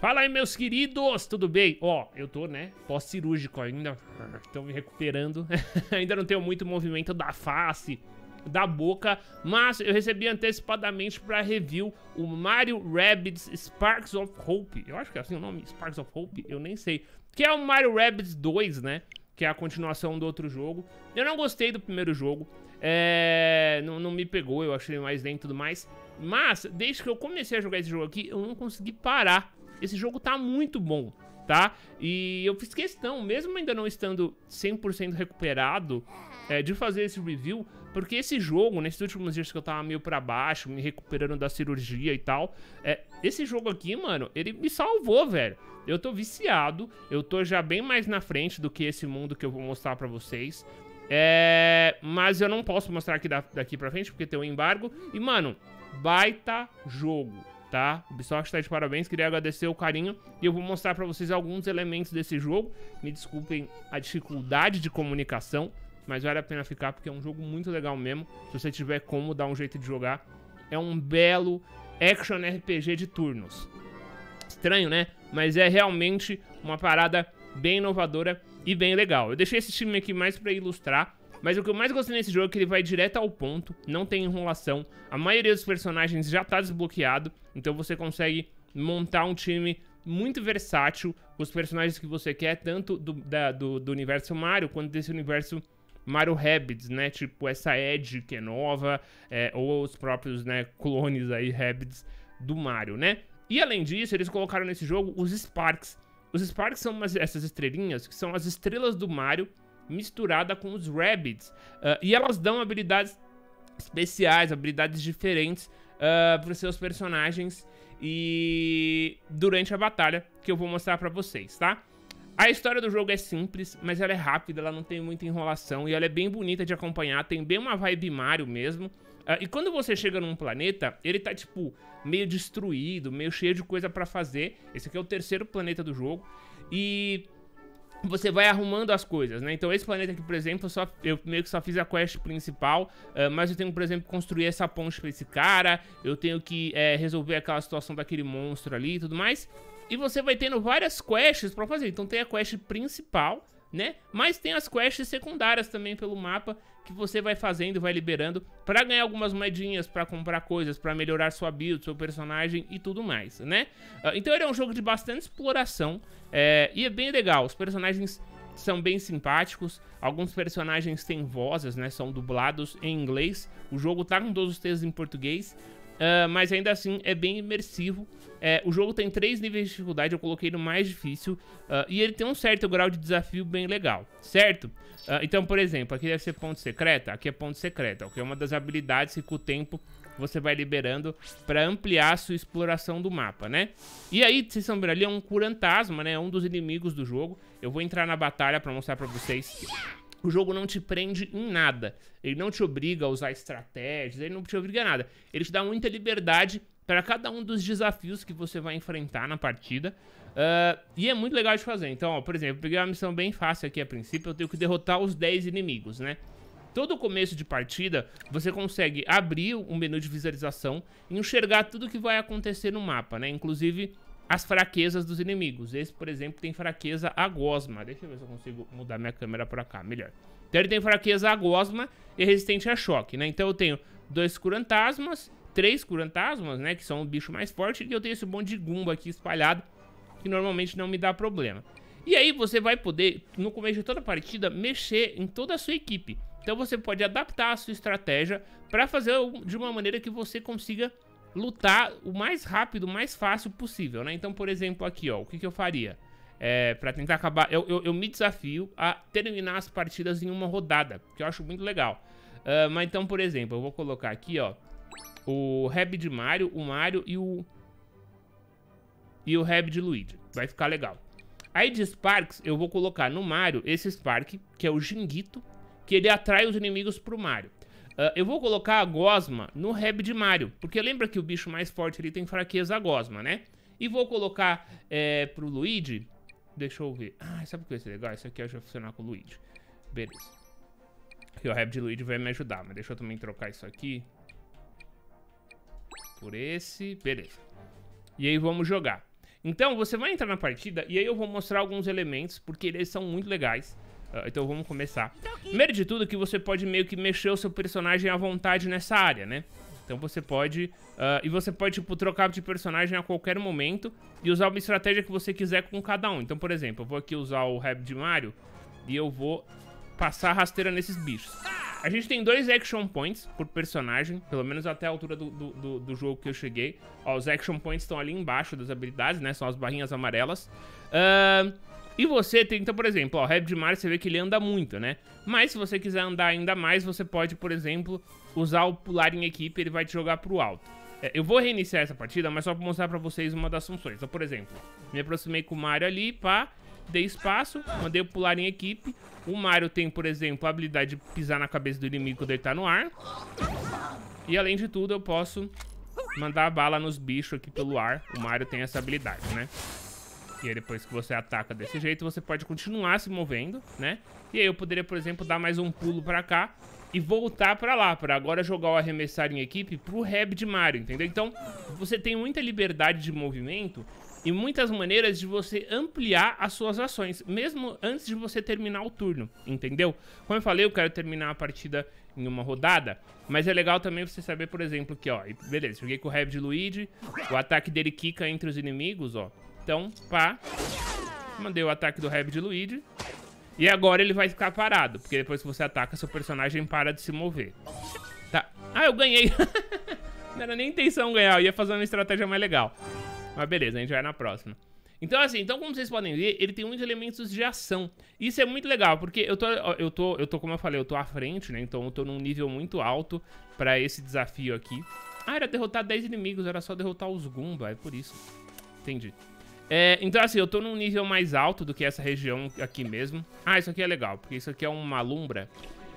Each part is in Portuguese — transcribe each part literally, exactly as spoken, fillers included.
Fala aí, meus queridos, tudo bem? Ó, eu tô, né, pós-cirúrgico ainda, tô me recuperando. Ainda não tenho muito movimento da face, da boca, mas eu recebi antecipadamente pra review o Mario Rabbids Sparks of Hope. Eu acho que é assim o nome, Sparks of Hope, eu nem sei. Que é o Mario Rabbids dois, né, que é a continuação do outro jogo. Eu não gostei do primeiro jogo, é... não, não me pegou, eu achei mais lento e tudo mais. Mas, desde que eu comecei a jogar esse jogo aqui, eu não consegui parar. Esse jogo tá muito bom, tá? E eu fiz questão, mesmo ainda não estando cem por cento recuperado, é, de fazer esse review, porque esse jogo, nesses últimos dias que eu tava meio pra baixo, me recuperando da cirurgia e tal, é, esse jogo aqui, mano, ele me salvou, velho. Eu tô viciado, eu tô já bem mais na frente do que esse mundo que eu vou mostrar pra vocês. É, mas eu não posso mostrar aqui da, daqui pra frente, porque tem um embargo. E, mano, baita jogo, tá? O Ubisoft tá de parabéns, queria agradecer o carinho. E eu vou mostrar pra vocês alguns elementos desse jogo. Me desculpem a dificuldade de comunicação, mas vale a pena ficar porque é um jogo muito legal mesmo. Se você tiver como dar um jeito de jogar. É um belo action R P G de turnos. Estranho, né? Mas é realmente uma parada bem inovadora e bem legal. Eu deixei esse time aqui mais pra ilustrar, mas o que eu mais gostei nesse jogo é que ele vai direto ao ponto, não tem enrolação. A maioria dos personagens já tá desbloqueado, então você consegue montar um time muito versátil com os personagens que você quer, tanto do, da, do, do universo Mario, quanto desse universo Mario Rabbids, né? Tipo essa Edge que é nova, é, ou os próprios, né, clones aí, Rabbids do Mario, né? E além disso, eles colocaram nesse jogo os Sparks. Os Sparks são umas, essas estrelinhas, que são as estrelas do Mario misturada com os Rabbids. Uh, e elas dão habilidades especiais, habilidades diferentes uh, para os seus personagens e durante a batalha, que eu vou mostrar pra vocês, tá? A história do jogo é simples, mas ela é rápida, ela não tem muita enrolação e ela é bem bonita de acompanhar, tem bem uma vibe Mario mesmo. Uh, e quando você chega num planeta, ele tá, tipo, meio destruído, meio cheio de coisa pra fazer. Esse aqui é o terceiro planeta do jogo. E você vai arrumando as coisas, né? Então esse planeta aqui, por exemplo, eu, só, eu meio que só fiz a quest principal, uh, mas eu tenho, por exemplo, que construir essa ponte pra esse cara. Eu tenho que é, resolver aquela situação daquele monstro ali e tudo mais. E você vai tendo várias quests pra fazer. Então tem a quest principal, né? Mas tem as quests secundárias também pelo mapa que você vai fazendo e vai liberando pra ganhar algumas moedinhas, pra comprar coisas, pra melhorar sua build, seu personagem e tudo mais, né? Uh, então ele é um jogo de bastante exploração é, e é bem legal. Os personagens são bem simpáticos, alguns personagens têm vozes, né? São dublados em inglês. O jogo tá com todos os textos em português. Uh, mas ainda assim é bem imersivo. É, o jogo tem três níveis de dificuldade, eu coloquei no mais difícil, uh, e ele tem um certo grau de desafio bem legal, certo? Uh, então, por exemplo, aqui deve ser ponto secreta, aqui é ponto secreta, que é uma das habilidades que com o tempo você vai liberando para ampliar a sua exploração do mapa, né? E aí, vocês estão vendo ali, é um curantasma, né? É um dos inimigos do jogo. Eu vou entrar na batalha para mostrar para vocês. O jogo não te prende em nada, ele não te obriga a usar estratégias, ele não te obriga a nada. Ele te dá muita liberdade para cada um dos desafios que você vai enfrentar na partida. Uh, e é muito legal de fazer. Então, ó, por exemplo, eu peguei uma missão bem fácil aqui a princípio, eu tenho que derrotar os dez inimigos, né? Todo começo de partida, você consegue abrir um menu de visualização e enxergar tudo que vai acontecer no mapa, né? Inclusive as fraquezas dos inimigos. Esse, por exemplo, tem fraqueza a gosma. Deixa eu ver se eu consigo mudar minha câmera pra cá, melhor. Então ele tem fraqueza a gosma e resistente a choque, né? Então eu tenho dois curantasmas, três curantasmas, né? Que são o bicho mais forte. E eu tenho esse monte de Goomba aqui espalhado, que normalmente não me dá problema. E aí você vai poder, no começo de toda a partida, mexer em toda a sua equipe. Então você pode adaptar a sua estratégia pra fazer de uma maneira que você consiga lutar o mais rápido, o mais fácil possível, né? Então, por exemplo, aqui, ó, o que que eu faria? É, pra tentar acabar... Eu, eu, eu me desafio a terminar as partidas em uma rodada, que eu acho muito legal. Uh, mas então, por exemplo, eu vou colocar aqui, ó, o Rabbid Mario, o Mario e o... E o Rabbid Luigi. Vai ficar legal. Aí de Sparks, eu vou colocar no Mario esse Spark, que é o Jinguito, que ele atrai os inimigos pro Mario. Uh, eu vou colocar a gosma no Rabbid Mario, porque lembra que o bicho mais forte ali tem fraqueza a gosma, né? E vou colocar é, pro Luigi, deixa eu ver, ah, sabe o que vai ser legal? Isso aqui vai funcionar com o Luigi, beleza. E o Rabbid Luigi vai me ajudar, mas deixa eu também trocar isso aqui por esse, beleza. E aí vamos jogar. Então, você vai entrar na partida e aí eu vou mostrar alguns elementos, porque eles são muito legais. Uh, então, vamos começar. Primeiro de tudo, que você pode meio que mexer o seu personagem à vontade nessa área, né? Então, você pode... Uh, e você pode, tipo, trocar de personagem a qualquer momento e usar uma estratégia que você quiser com cada um. Então, por exemplo, eu vou aqui usar o Rabbid Mario e eu vou passar a rasteira nesses bichos. A gente tem dois Action Points por personagem, pelo menos até a altura do, do, do, do jogo que eu cheguei. Ó, os Action Points estão ali embaixo das habilidades, né? São as barrinhas amarelas. Uh, e você tem, então, por exemplo, ó, o Rabbid Mario, você vê que ele anda muito, né? Mas se você quiser andar ainda mais, você pode, por exemplo, usar o pular em equipe, ele vai te jogar pro alto. É, eu vou reiniciar essa partida, mas só pra mostrar pra vocês uma das funções. Então, por exemplo, me aproximei com o Mario ali, pá, dei espaço, mandei o pular em equipe. O Mario tem, por exemplo, a habilidade de pisar na cabeça do inimigo quando ele tá no ar. E além de tudo, eu posso mandar bala nos bichos aqui pelo ar. O Mario tem essa habilidade, né? E aí depois que você ataca desse jeito, você pode continuar se movendo, né? E aí eu poderia, por exemplo, dar mais um pulo pra cá e voltar pra lá, pra agora jogar o arremessar em equipe pro Rabbid Mario, entendeu? Então, você tem muita liberdade de movimento e muitas maneiras de você ampliar as suas ações, mesmo antes de você terminar o turno, entendeu? Como eu falei, eu quero terminar a partida em uma rodada, mas é legal também você saber, por exemplo, que, ó, beleza, joguei com o Rabbid Luigi, o ataque dele quica entre os inimigos, ó. Então, pá, mandei o ataque do Rabbid Luigi. E agora ele vai ficar parado, porque depois que você ataca, seu personagem para de se mover. Tá. Ah, eu ganhei. Não era nem intenção ganhar, eu ia fazer uma estratégia mais legal. Mas beleza, a gente vai na próxima. Então assim, então como vocês podem ver, ele tem muitos elementos de ação. Isso é muito legal, porque eu tô, eu tô, eu tô como eu falei, eu tô à frente, né? Então eu tô num nível muito alto pra esse desafio aqui. Ah, era derrotar dez inimigos, era só derrotar os Goomba, é por isso. Entendi. É, então assim, eu tô num nível mais alto do que essa região aqui mesmo. Ah, isso aqui é legal, porque isso aqui é uma lumbra.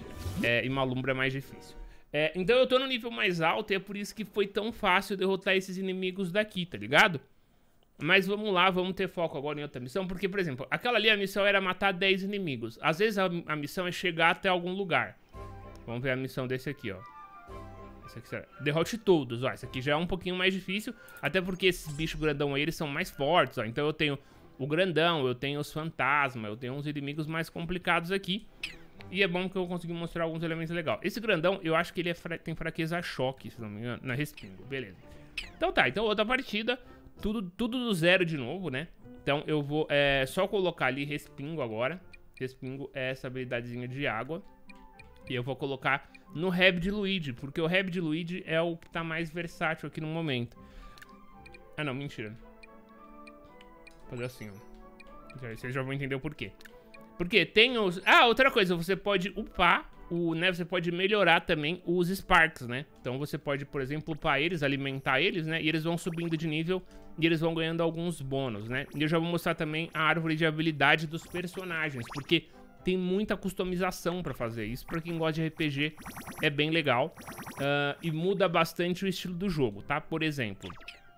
É, e uma lumbra é mais difícil. É, então eu tô no nível mais alto e é por isso que foi tão fácil derrotar esses inimigos daqui, tá ligado? Mas vamos lá, vamos ter foco agora em outra missão. Porque, por exemplo, aquela ali a missão era matar dez inimigos. Às vezes a, a missão é chegar até algum lugar. Vamos ver a missão desse aqui, ó. Esse aqui será. Derrote todos, ó. Esse aqui já é um pouquinho mais difícil. Até porque esses bichos grandão aí, eles são mais fortes, ó. Então eu tenho o grandão, eu tenho os fantasmas, eu tenho uns inimigos mais complicados aqui. E é bom que eu consegui mostrar alguns elementos legais. Esse grandão, eu acho que ele é fra... tem fraqueza a choque, se não me engano. Na respingo, beleza. Então tá, então outra partida. Tudo, tudo do zero de novo, né? Então eu vou é, só colocar ali respingo agora. Respingo é essa habilidadezinha de água. E eu vou colocar no Rabbid Luigi, porque o Rabbid Luigi é o que tá mais versátil aqui no momento. Ah não, mentira. Vou fazer assim, ó. Vocês já vão entender o porquê. Porque tem os... Ah, outra coisa, você pode upar, o, né? Você pode melhorar também os Sparks, né? Então você pode, por exemplo, upar eles, alimentar eles, né? E eles vão subindo de nível e eles vão ganhando alguns bônus, né? E eu já vou mostrar também a árvore de habilidade dos personagens, porque tem muita customização pra fazer isso. Pra quem gosta de R P G, é bem legal. Uh, e muda bastante o estilo do jogo, tá? Por exemplo,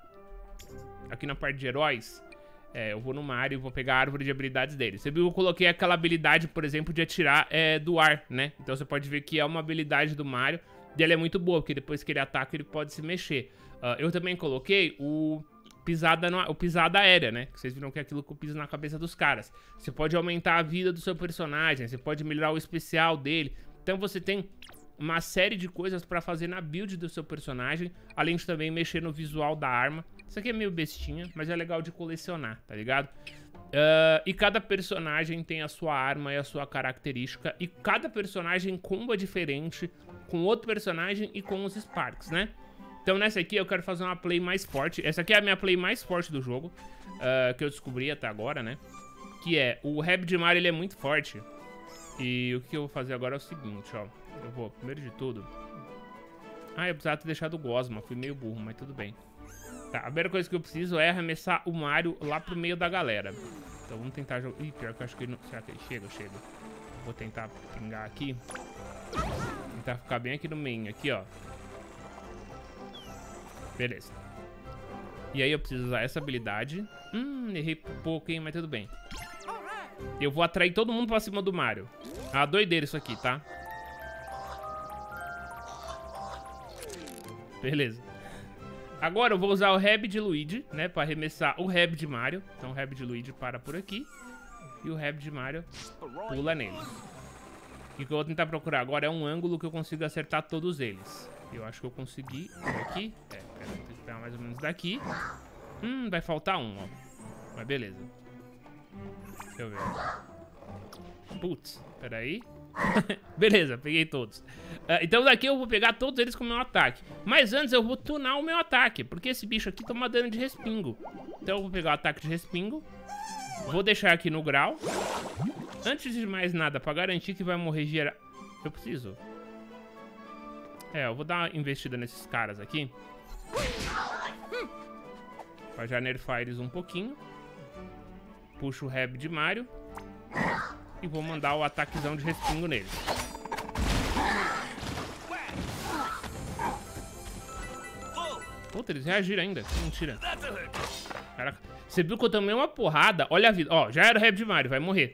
aqui na parte de heróis, é, eu vou no Mario e vou pegar a árvore de habilidades dele. Você viu que eu coloquei aquela habilidade, por exemplo, de atirar é, do ar, né? Então você pode ver que é uma habilidade do Mario. E ela é muito boa, porque depois que ele ataca, ele pode se mexer. Uh, eu também coloquei o... Pisada, no, o pisada aérea, né? Que vocês viram que é aquilo que eu piso na cabeça dos caras. Você pode aumentar a vida do seu personagem, você pode melhorar o especial dele. Então você tem uma série de coisas pra fazer na build do seu personagem, além de também mexer no visual da arma. Isso aqui é meio bestinha, mas é legal de colecionar, tá ligado? Uh, e cada personagem tem a sua arma e a sua característica, e cada personagem comba diferente com outro personagem e com os Sparks, né? Então nessa aqui eu quero fazer uma play mais forte. Essa aqui é a minha play mais forte do jogo, uh, que eu descobri até agora, né? Que é, o Rabbid Mario, ele é muito forte. E o que eu vou fazer agora é o seguinte, ó. Eu vou, primeiro de tudo... Ah, eu precisava ter deixado o Gosma, fui meio burro, mas tudo bem. Tá, a primeira coisa que eu preciso é arremessar o Mario lá pro meio da galera. Então vamos tentar jogar... Ih, pior que eu acho que ele não... Será que ele chega? Chega. Vou tentar pingar aqui. Tentar ficar bem aqui no meio, aqui, ó. Beleza. E aí eu preciso usar essa habilidade. Hum, errei pouco, hein, mas tudo bem. Eu vou atrair todo mundo pra cima do Mario. Ah, doideira isso aqui, tá? Beleza. Agora eu vou usar o Rabid Luigi, né? Pra arremessar o Rabid Mario. Então o Rabid Luigi para por aqui. E o Rabid Mario pula nele. E o que eu vou tentar procurar agora é um ângulo que eu consiga acertar todos eles. Eu acho que eu consegui por aqui. É, pera, tem que pegar mais ou menos daqui. Hum, vai faltar um, ó. Mas beleza. Deixa eu ver. Putz, peraí. Beleza, peguei todos. Uh, então daqui eu vou pegar todos eles com o meu ataque. Mas antes eu vou tunar o meu ataque, porque esse bicho aqui toma dano de respingo. Então eu vou pegar o ataque de respingo. Vou deixar aqui no grau. Antes de mais nada, pra garantir que vai morrer geral... Eu preciso. É, eu vou dar uma investida nesses caras aqui. Pra já nerfar eles um pouquinho. Puxo o Rabid Mario. E vou mandar o ataquezão de respingo neles. Puta, eles reagiram ainda. Que mentira. Caraca. Você viu que eu tomei uma porrada? Olha a vida. Ó, já era o Rabid Mario, vai morrer.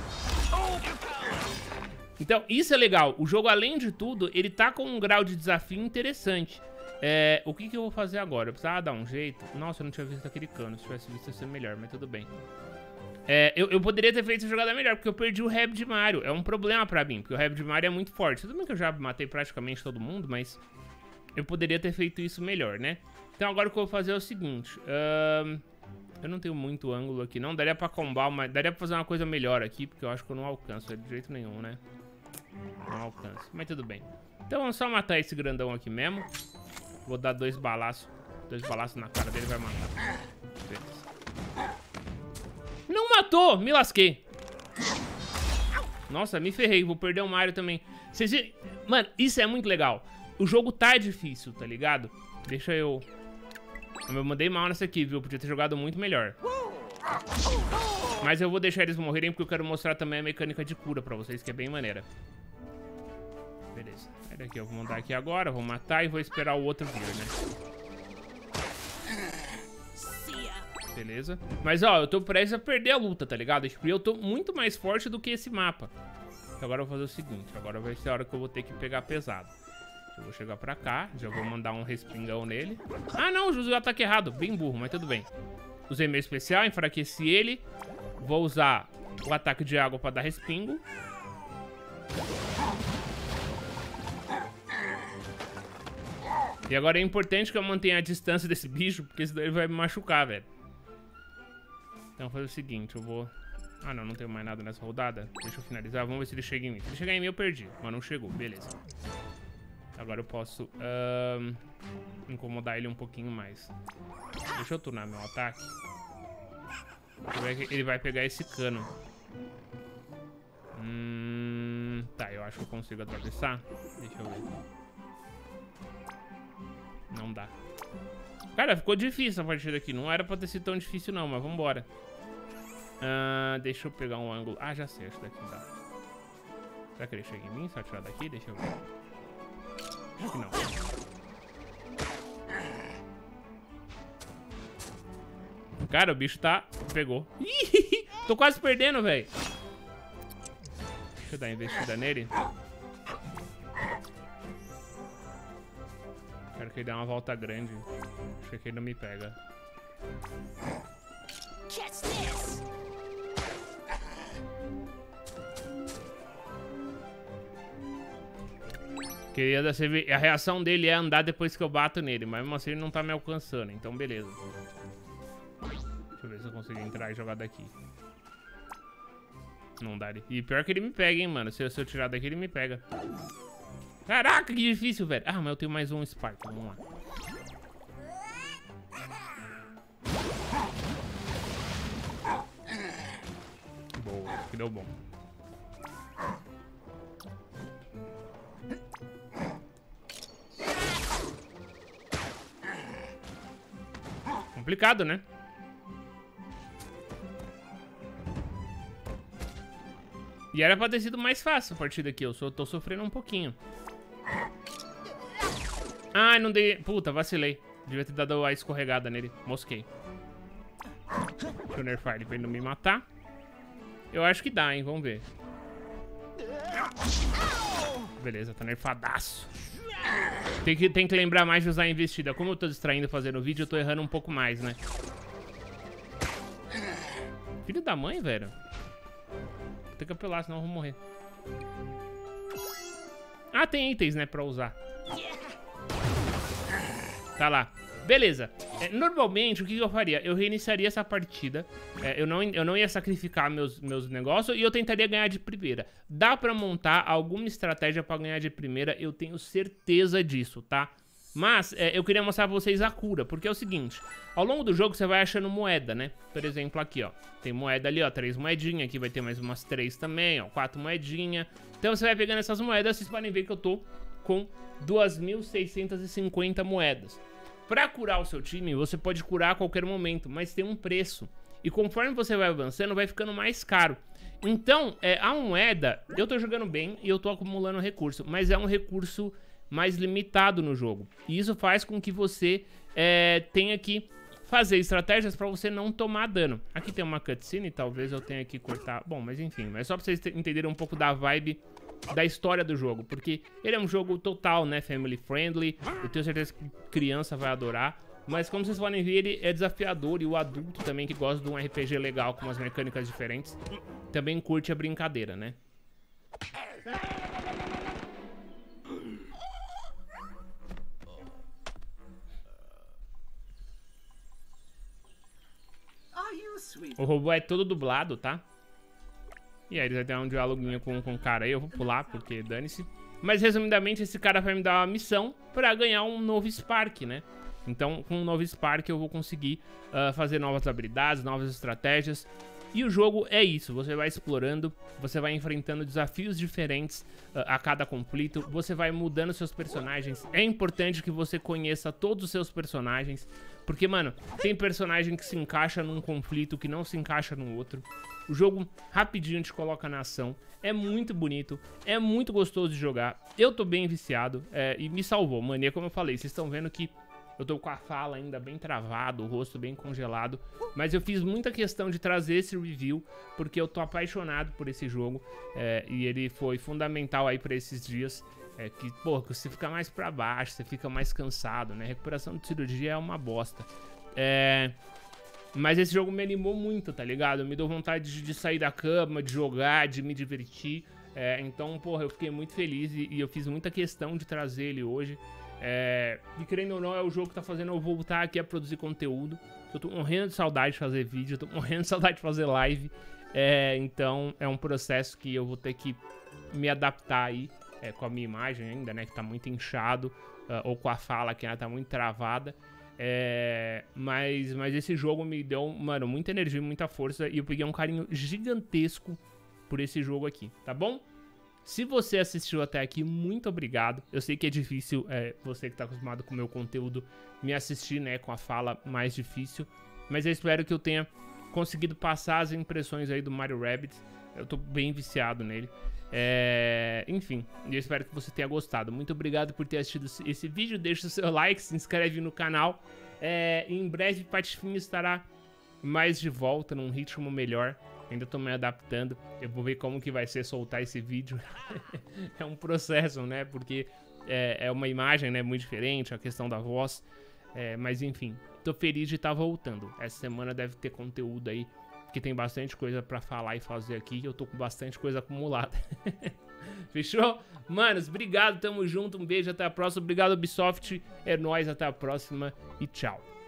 Então, isso é legal. O jogo, além de tudo, ele tá com um grau de desafio interessante. É, o que que eu vou fazer agora? Eu precisava dar um jeito. Nossa, eu não tinha visto aquele cano. Se tivesse visto, ia ser melhor, mas tudo bem. É, eu, eu poderia ter feito a jogada melhor, porque eu perdi o Rabid Mario. É um problema pra mim, porque o Rabid Mario é muito forte. Tudo bem que eu já matei praticamente todo mundo, mas eu poderia ter feito isso melhor, né? Então agora o que eu vou fazer é o seguinte. Uh, eu não tenho muito ângulo aqui, não. Daria pra combar, mas daria pra fazer uma coisa melhor aqui, porque eu acho que eu não alcanço de jeito nenhum, né? Não alcanço, mas tudo bem. Então vamos só matar esse grandão aqui mesmo. Vou dar dois balaços. Dois balaços na cara dele, vai matar. Beleza. Não matou! Me lasquei. Nossa, me ferrei. Vou perder o Mario também. Vocês viram? Mano, isso é muito legal. O jogo tá difícil, tá ligado? Deixa eu... Eu mandei mal nessa aqui, viu? Podia ter jogado muito melhor. Mas eu vou deixar eles morrerem porque eu quero mostrar também a mecânica de cura pra vocês, que é bem maneira. Beleza. Sai daqui, eu vou mandar aqui agora. Vou matar e vou esperar o outro vir, né? Beleza. Mas, ó, eu tô prestes a perder a luta, tá ligado? E eu tô muito mais forte do que esse mapa. Então, agora eu vou fazer o seguinte. Agora vai ser a hora que eu vou ter que pegar pesado. Eu vou chegar pra cá. Já vou mandar um respingão nele. Ah, não. Usei o ataque errado. Bem burro, mas tudo bem. Usei meu especial, enfraqueci ele. Vou usar o ataque de água pra dar respingo. E agora é importante que eu mantenha a distância desse bicho, porque senão ele vai me machucar, velho. Então vou fazer o seguinte, eu vou... Ah, não, não tenho mais nada nessa rodada. Deixa eu finalizar, vamos ver se ele chega em mim. Se ele chegar em mim, eu perdi. Mas não chegou, beleza. Agora eu posso um, incomodar ele um pouquinho mais. Deixa eu tunar meu ataque. Ele vai pegar esse cano. Hum, tá, eu acho que eu consigo atravessar. Deixa eu ver. Não dá. Cara, ficou difícil a partida aqui. Não era pra ter sido tão difícil não, mas vambora. Uh, deixa eu pegar um ângulo. Ah, já sei, acho que daqui dá. Será que ele chega em mim? Só tirar daqui? Deixa eu ver. Acho que não. Cara, o bicho tá... Pegou. Ih, tô quase perdendo, velho. Deixa eu dar uma investida nele. Quero que ele dê uma volta grande. Acho que ele não me pega. Queria dar, a reação dele é andar depois que eu bato nele, mas mesmo assim ele não tá me alcançando, então beleza. Deixa eu ver se eu consigo entrar e jogar daqui. Não dá. E pior que ele me pega, hein, mano. Se eu, se eu tirar daqui, ele me pega. Caraca, que difícil, velho. Ah, mas eu tenho mais um Spark. Vamos lá. Boa, que deu bom. Complicado, né? E era pra ter sido mais fácil a partida aqui. Eu só tô sofrendo um pouquinho. Ai, não dei... Puta, vacilei. Devia ter dado a escorregada nele. Mosquei. Deixa eu nerfar ele pra ele não me matar. Eu acho que dá, hein? Vamos ver. Beleza, tá nerfadaço. Tem que, tem que lembrar mais de usar a investida. Como eu tô distraindo fazendo o vídeo, eu tô errando um pouco mais, né? Filho da mãe, velho. Vou ter que apelar, senão eu vou morrer. Ah, tem itens, né, pra usar. Tá lá. Beleza. É, normalmente, o que eu faria? Eu reiniciaria essa partida. É, eu, não, eu não ia sacrificar meus, meus negócios e eu tentaria ganhar de primeira. Dá pra montar alguma estratégia pra ganhar de primeira, eu tenho certeza disso, tá? Mas é, eu queria mostrar pra vocês a cura, porque é o seguinte. Ao longo do jogo você vai achando moeda, né? Por exemplo, aqui, ó. Tem moeda ali, ó, três moedinhas. Aqui vai ter mais umas três também, ó, quatro moedinhas. Então você vai pegando essas moedas, vocês podem ver que eu tô com duas mil seiscentas e cinquenta moedas. Pra curar o seu time, você pode curar a qualquer momento, mas tem um preço. E conforme você vai avançando, vai ficando mais caro. Então, é, a moeda, eu tô jogando bem e eu tô acumulando recurso, mas é um recurso mais limitado no jogo. E isso faz com que você é, tenha que fazer estratégias pra você não tomar dano. Aqui tem uma cutscene, talvez eu tenha que cortar... Bom, mas enfim, é só pra vocês entenderem um pouco da vibe da história do jogo, porque ele é um jogo total, né, family friendly. Eu tenho certeza que criança vai adorar, mas como vocês podem ver, ele é desafiador, e o adulto também, que gosta de um R P G legal com umas mecânicas diferentes, também curte a brincadeira, né? O robô é todo dublado, tá? E aí ele vai ter um dialoguinho com, com o cara aí. Eu vou pular porque dane-se. Mas resumidamente esse cara vai me dar uma missão pra ganhar um novo Spark, né? Então com um novo Spark eu vou conseguir uh, fazer novas habilidades, novas estratégias. E o jogo é isso, você vai explorando, você vai enfrentando desafios diferentes uh, a cada conflito, você vai mudando seus personagens. É importante que você conheça todos os seus personagens, porque, mano, tem personagem que se encaixa num conflito que não se encaixa no outro. O jogo rapidinho te coloca na ação, é muito bonito, é muito gostoso de jogar. Eu tô bem viciado é, e me salvou, mano. E como eu falei, vocês estão vendo que eu tô com a fala ainda bem travado, o rosto bem congelado. Mas eu fiz muita questão de trazer esse review, porque eu tô apaixonado por esse jogo. É, e ele foi fundamental aí pra esses dias. É que, pô, você fica mais pra baixo, você fica mais cansado, né? Recuperação de cirurgia é uma bosta. É... Mas esse jogo me animou muito, tá ligado? Me deu vontade de, de sair da cama, de jogar, de me divertir. É, então, porra, eu fiquei muito feliz e, e eu fiz muita questão de trazer ele hoje. É, e querendo ou não, é o jogo que tá fazendo eu voltar aqui a produzir conteúdo. Eu tô morrendo de saudade de fazer vídeo, eu tô morrendo de saudade de fazer live. É, então é um processo que eu vou ter que me adaptar aí, é, com a minha imagem ainda, né, que tá muito inchado, uh, ou com a fala que ainda tá muito travada. É, mas, mas esse jogo me deu, mano, muita energia, muita força, e eu peguei um carinho gigantesco por esse jogo aqui, tá bom? Se você assistiu até aqui, muito obrigado. Eu sei que é difícil, é, você que tá acostumado com o meu conteúdo, me assistir, né, com a fala mais difícil. Mas eu espero que eu tenha conseguido passar as impressões aí do Mario Rabbids. Eu tô bem viciado nele. É, enfim, eu espero que você tenha gostado. Muito obrigado por ter assistido esse vídeo. Deixa o seu like, se inscreve no canal. É, em breve, Patifinho estará mais de volta, num ritmo melhor. Ainda tô me adaptando. Eu vou ver como que vai ser soltar esse vídeo. É um processo, né? Porque é, é uma imagem, né, muito diferente, a questão da voz. É, mas enfim, tô feliz de estar voltando. Essa semana deve ter conteúdo aí, porque tem bastante coisa pra falar e fazer aqui. Eu tô com bastante coisa acumulada. Fechou? Manos, obrigado, tamo junto. Um beijo, até a próxima. Obrigado, Ubisoft. É nóis, até a próxima e tchau.